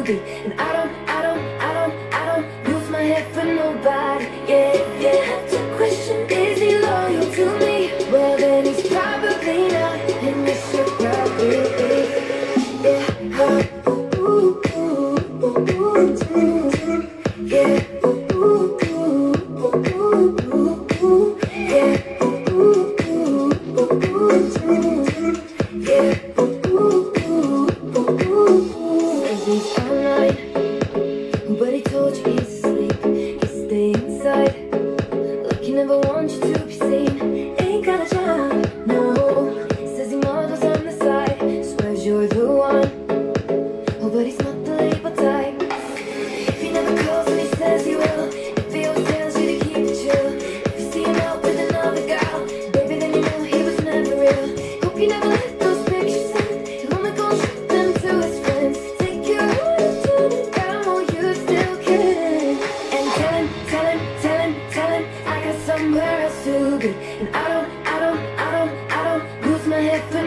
good. And I don't lose my head for nobody. Yeah, if you have to question, is he loyal to me? Well, then he's probably not, and you should probably leave. Yeah, ooh, ooh, ooh, ooh, yeah, ooh, ooh, ooh, ooh, ooh, yeah, ooh, ooh, ooh, ooh, yeah, ooh, ooh, ooh, ooh. And he's online, but he told you he's asleep. He stay inside, like he never wants you to be seen. Ain't got a job, no. Says he models on the side, swears you're the one. Oh, but he's not the label type. If he never calls when he says he will, if he always tells you to keep it chill, if you see him out with another girl, baby, then you know he was never real. Hope you never let those pictures send. He'll only go shoot them to his friends. Take your heart to the ground while you still can. And tell him I got somewhere else to be. And I don't lose my head for